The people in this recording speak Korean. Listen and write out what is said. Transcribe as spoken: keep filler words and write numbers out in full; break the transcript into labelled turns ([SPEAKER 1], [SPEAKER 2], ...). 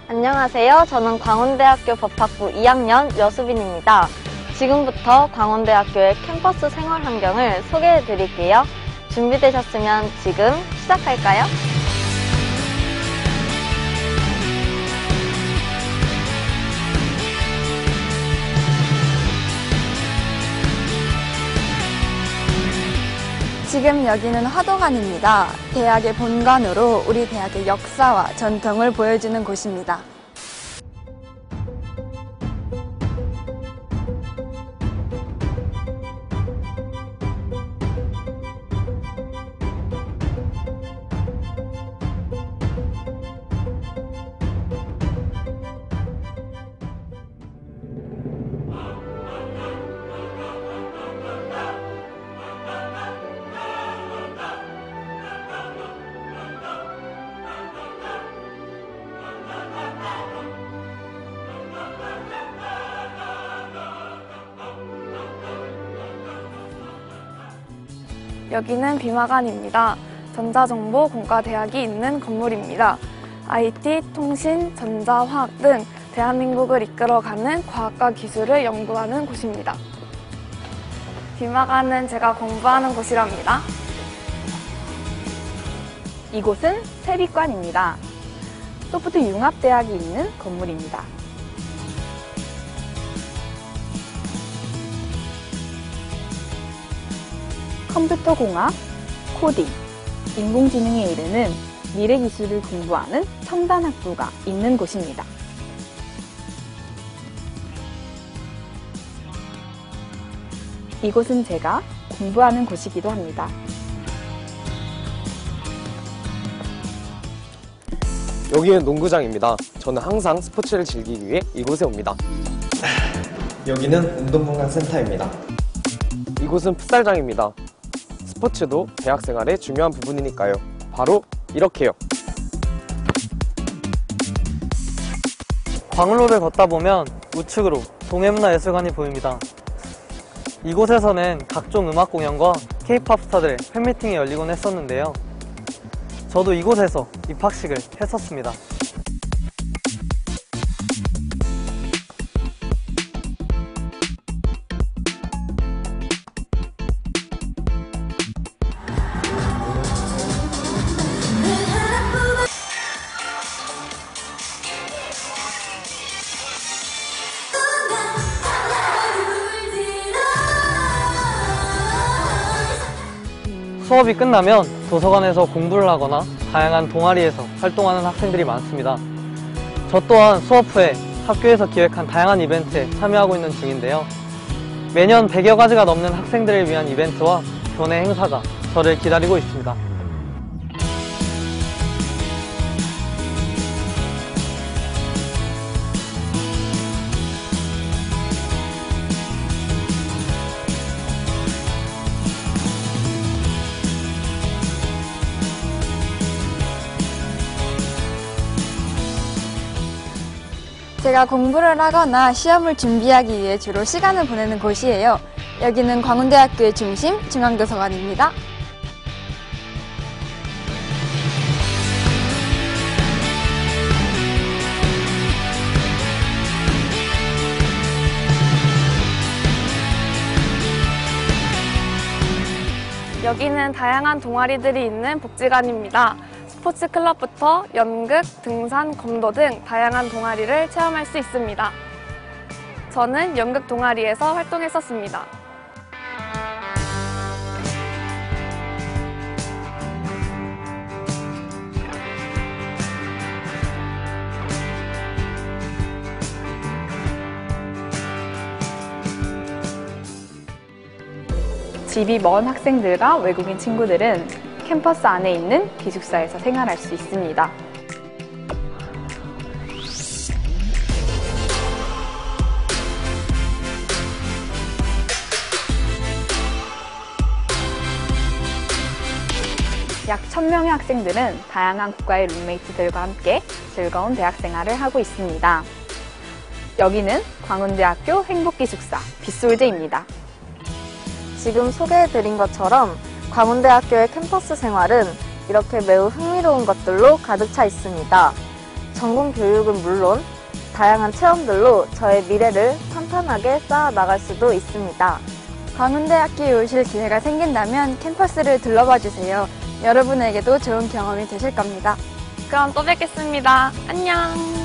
[SPEAKER 1] 안녕하세요. 저는 광운대학교 법학부 이 학년 여수빈입니다. 지금부터 광운대학교의 캠퍼스 생활 환경을 소개해 드릴게요. 준비되셨으면 지금 시작할까요?
[SPEAKER 2] 지금 여기는 화도관입니다. 대학의 본관으로 우리 대학의 역사와 전통을 보여주는 곳입니다. 여기는 비마관입니다. 전자정보공과대학이 있는 건물입니다. 아이티, 통신, 전자, 화학 등 대한민국을 이끌어가는 과학과 기술을 연구하는 곳입니다. 비마관은 제가 공부하는 곳이랍니다.
[SPEAKER 3] 이곳은 세비관입니다. 소프트융합대학이 있는 건물입니다. 컴퓨터공학, 코딩, 인공지능에 이르는 미래기술을 공부하는 첨단학부가 있는 곳입니다. 이곳은 제가 공부하는 곳이기도 합니다.
[SPEAKER 4] 여기는 농구장입니다. 저는 항상 스포츠를 즐기기 위해 이곳에 옵니다.
[SPEAKER 5] 여기는 운동건강센터입니다.
[SPEAKER 4] 이곳은 풋살장입니다. 스포츠도 대학생활의 중요한 부분이니까요. 바로 이렇게요.
[SPEAKER 6] 광울로를 걷다 보면 우측으로 동해문화예술관이 보입니다. 이곳에서는 각종 음악 공연과 케이팝 스타들의 팬미팅이 열리곤 했었는데요. 저도 이곳에서 입학식을 했었습니다. 수업이 끝나면 도서관에서 공부를 하거나 다양한 동아리에서 활동하는 학생들이 많습니다. 저 또한 수업 후에 학교에서 기획한 다양한 이벤트에 참여하고 있는 중인데요. 매년 백여 가지가 넘는 학생들을 위한 이벤트와 교내 행사가 저를 기다리고 있습니다.
[SPEAKER 2] 제가 공부를 하거나 시험을 준비하기 위해 주로 시간을 보내는 곳이에요. 여기는 광운대학교의 중심, 중앙도서관입니다.
[SPEAKER 1] 여기는 다양한 동아리들이 있는 복지관입니다. 스포츠 클럽부터 연극, 등산, 검도 등 다양한 동아리를 체험할 수 있습니다. 저는 연극 동아리에서 활동했었습니다.
[SPEAKER 3] 집이 먼 학생들과 외국인 친구들은 캠퍼스 안에 있는 기숙사에서 생활할 수 있습니다. 약 천 명의 학생들은 다양한 국가의 룸메이트들과 함께 즐거운 대학 생활을 하고 있습니다. 여기는 광운대학교 행복기숙사 빗솔제입니다.
[SPEAKER 1] 지금 소개해드린 것처럼 광운대학교의 캠퍼스 생활은 이렇게 매우 흥미로운 것들로 가득 차 있습니다.
[SPEAKER 5] 전공 교육은 물론 다양한 체험들로 저의 미래를 탄탄하게 쌓아 나갈 수도 있습니다.
[SPEAKER 2] 광운대학교에 오실 기회가 생긴다면 캠퍼스를 둘러봐 주세요. 여러분에게도 좋은 경험이 되실 겁니다.
[SPEAKER 1] 그럼 또 뵙겠습니다. 안녕!